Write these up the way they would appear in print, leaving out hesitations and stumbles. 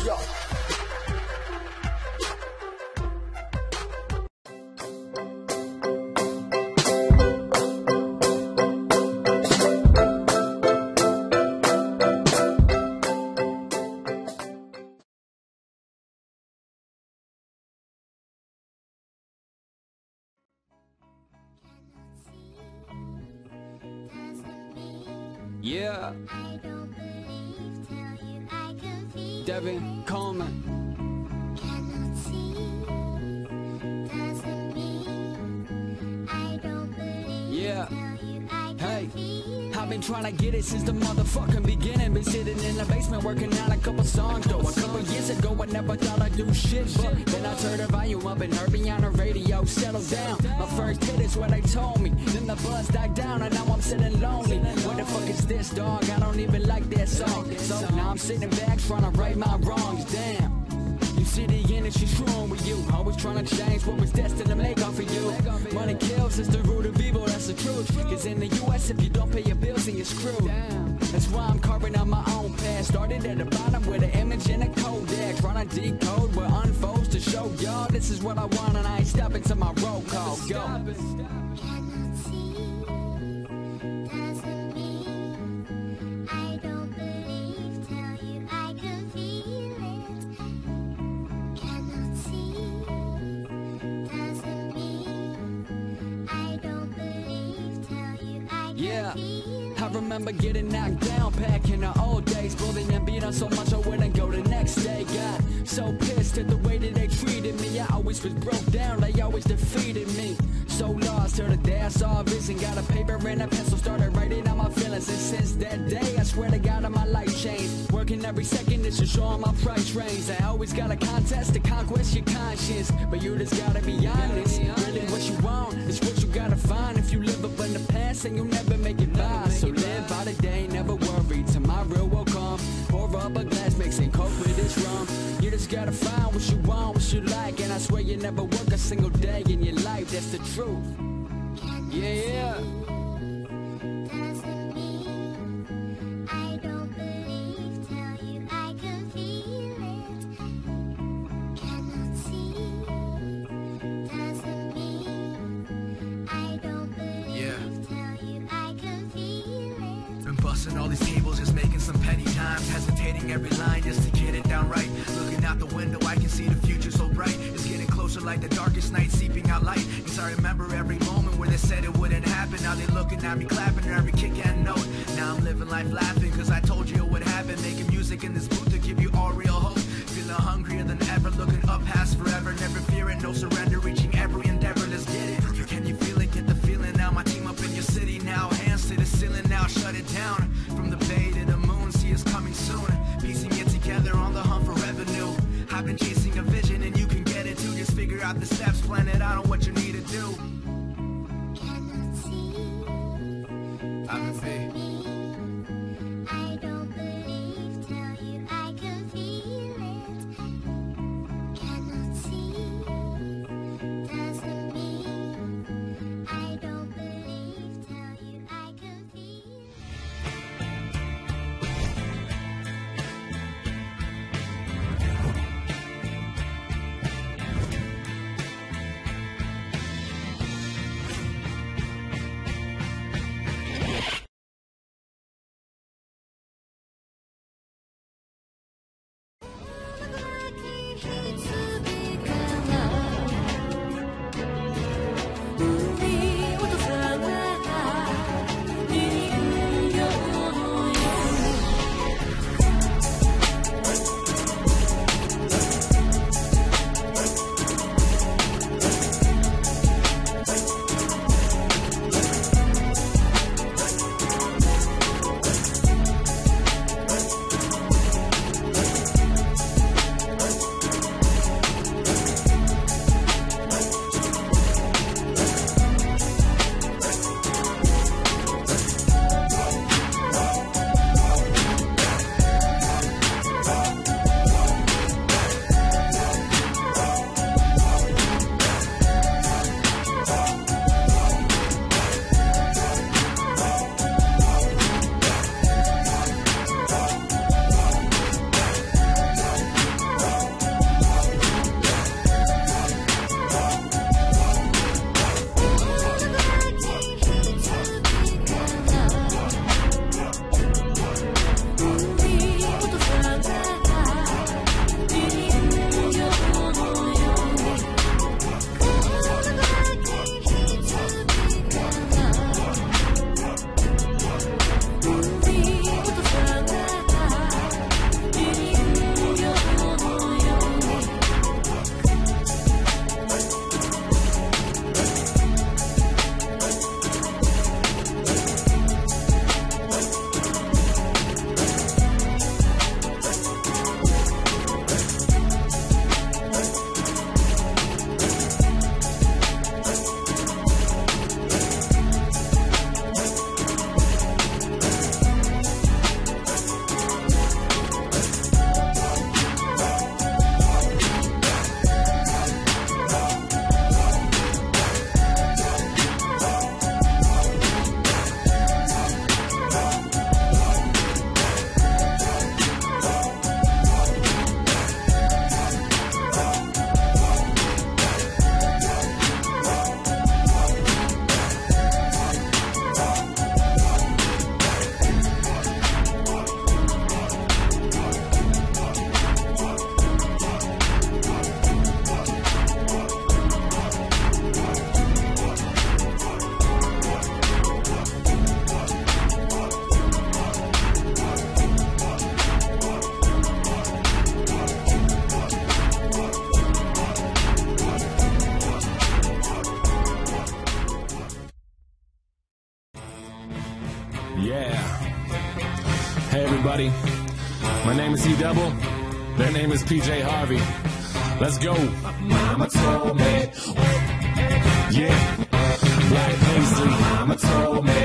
Yo. Yeah, Devin Coleman. Yeah, hey, I've been trying to get it since the motherfucking beginning. Been sitting in the basement working on a couple songs though. A couple years ago I never thought I'd do shit, but then I turned the volume up and heard me on the radio. Settle down, my first hit is what they told me. Then the buzz died down and now I'm sitting lonely. What the fuck is this, dog? I don't even like that song. So now I'm sitting back trying to right my wrongs. Damn, you see the industry screwing with you. Always trying to change what was destined to make off of you. Money kills is the root of evil, that's the truth. Cause in the US if you don't pay your bills then you're screwed. That's why I'm carving out my own path. Started at the bottom with an image and a Kodak. Trying to decode what unfolds to show y'all this is what I want and I ain't stopping till my roll call go. Yeah, I remember getting knocked down back in the old days. Bullying and beat up so much I wouldn't go the next day. Got so pissed at the way that they treated me. I always was broke down, they always defeated me. So lost till the day I saw a vision. Got a paper and a pencil, started writing out my feelings. And since that day, I swear to God, my life changed. Working every second is to show on my price range. I always got a contest to conquest your conscience. But you just gotta be honest. Really what you want is what you gotta find. If you live up in the past and you'll never make it by. So live by the day, never worry. Tomorrow will come. Pour up a glass, mixing coke with this rum. You just gotta find what you want, what you like. And I swear you never work a single day in your life. That's the truth. Yeah. Busting all these tables, just making some petty times. Hesitating every line just to get it down right. Looking out the window, I can see the future so bright. It's getting closer like the darkest night, seeping out light. Cause I remember every moment where they said it wouldn't happen. Now they looking at me, clapping every kick and note. Now I'm living life laughing, cause I told you it would happen. Making music in this booth to give you all real hope. Feeling hungrier than ever, looking up past forever. Never fearing, no surrender, reaching every endeavor. Let's get it. Can you feel it? Get the feeling now. My team up in your city now. Hands to the ceiling now, shut it down. From the bay to the moon, see us coming soon. Piecing it together on the hunt for revenue. I've been chasing a vision and you can get it too. Just figure out the steps, plan it out on what you need to do. I've been I don't believe, tell you I can feel it. Cannot see, doesn't mean I don't believe, tell you I can feel it. everybody. My name is E-Double. Their name is PJ Harvey. Let's go. Mama told me. Yeah. Black Paisley. Mama told me.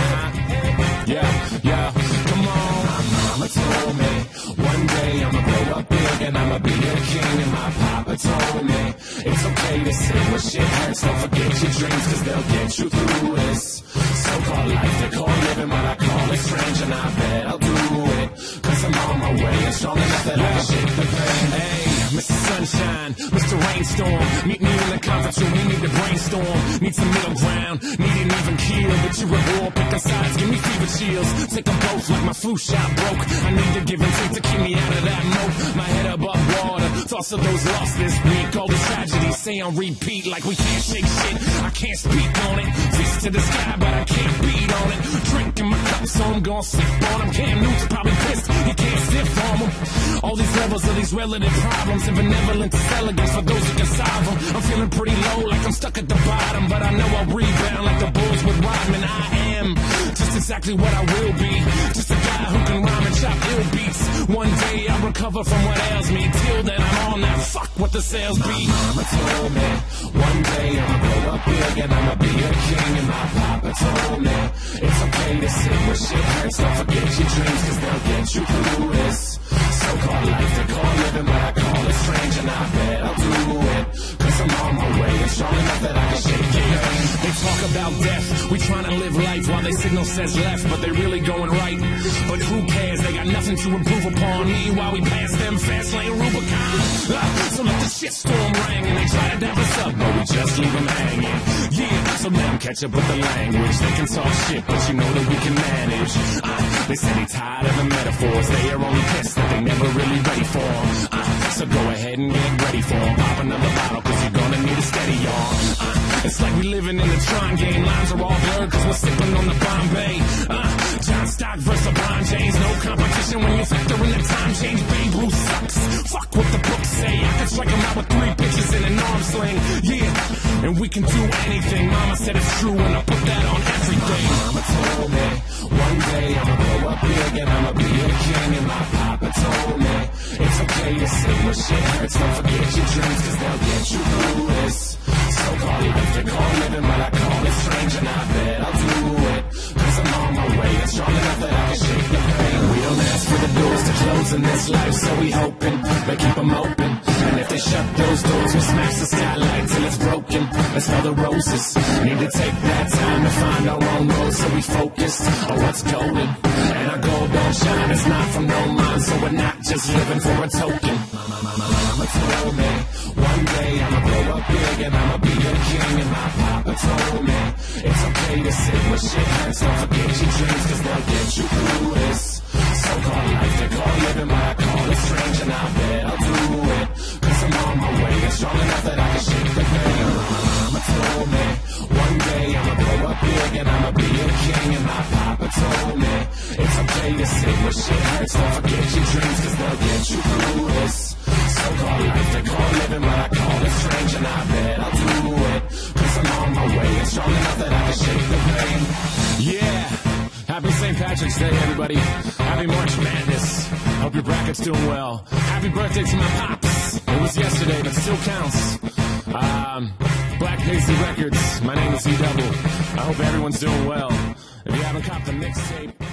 Yeah. Come on. Mama told me. One day I'ma grow up big and I'ma be a king. And my papa told me it's okay to say when shit hurts. Don't forget your dreams, cause they'll get you through this so-called life they call living, but I call it strange. And I bet I'll do it, cause I'm on my way and strong enough that I can shake the pain. Hey, Mr. Sunshine, Mr. Rainstorm, meet me in the conference room, we need to brainstorm. Need some middle ground, need an even keel. But you're a war, picking sides, give me fever chills. Take them both like my flu shot broke. I need to give and take to keep me out of that moat. My head above water, thoughts of those lost this week. All the tragedies say on repeat like we can't shake shit. I can't speak on it, fist to the sky but I can't beat on it. Drinking my cup so I'm gon' sip on him. Cam Newton's probably pissed, he can't sit for him. All these levels of these relative problems and benevolent elegance for those who can solve them. I'm feeling pretty low like I'm stuck at the bottom, but I know I'll rebound like the Bulls with Rodman. I am just exactly what I will be, just a guy who can rhyme and chop ill beats. One day I'll recover from what ails me. Till then I'm on that fuck what the sales be. Mama told me one day I'ma grow up big and I'ma be a king. And my papa told me it's okay to sit where shit hurts. Don't forget your dreams, cause they'll get you through this so-called life they call living, but I call it strange. And I bet I'll do it, cause I'm on my way and strong enough that I can shake it. They talk about death, we tryna live life while they signal says left, but they really going right. But who cares, they got nothing to improve upon. Meanwhile we pass them fast lane Rubicon. So let the shitstorm ring and they try to dap us up, but we just leave them hanging. Yeah, so now catch up with the language. They can talk shit, but you know that we can manage. They say they tired of the metaphors, they are only pissed that they never really ready for them. So go ahead and get ready for them. Pop another bottle, cause you're gonna need a steady arm. It's like we living in the Tron game. Lines are all blurred cause we're sipping on the Bombay. John Stock versus LeBron James. No competition when you factor in the time change. Babe Ruth sucks, fuck what the books say. I can strike him out with 3 pitches in an arm sling. Yeah, and we can do anything. Mama said it's true and I put that on everything. Mama told me one day I'ma grow up big and I'ma be a king. And my papa told me it's okay to sit where shit hurts. Don't forget your dreams, cause they'll get you through this so-called life they call living, but I call it strange. And I bet I'll do it, cause I'm on my way and strong enough that I can shake the pain. We don't ask for the doors to close in this life, so we hoping they keep them open. And if they shut those doors, we smash the skylight till it's broken. Let's smell the roses, need to take that time to find our own road, so we focused on what's going. And our gold don't shine, it's not from no mind, so we're not just living for a token. Mama told me one day I'ma grow up big and I'ma be a king. And my papa told me it's okay to sit where shit hurts. Don't forget your dreams, cause they'll get you through this so-called life they call living, but I call it strange. And I bet I'll do it, cause I'm on my way and strong enough that I can shake the pain. Mama told me one day I'ma grow up big and I'ma be a king. And my papa told me it's okay to sit where shit hurts. Don't forget your dreams, cause they'll get you through this so-called life they call living, but I call it strange. And I bet I'll do it, cause I'm on my way and strong enough that I can shake the pain. Yeah, happy St. Patrick's Day, everybody. Happy March Madness. Hope your bracket's doing well. Happy birthday to my pops. It was yesterday, but still counts. Black Paisley Records. My name is E-Double. I hope everyone's doing well. If you haven't copped the mixtape,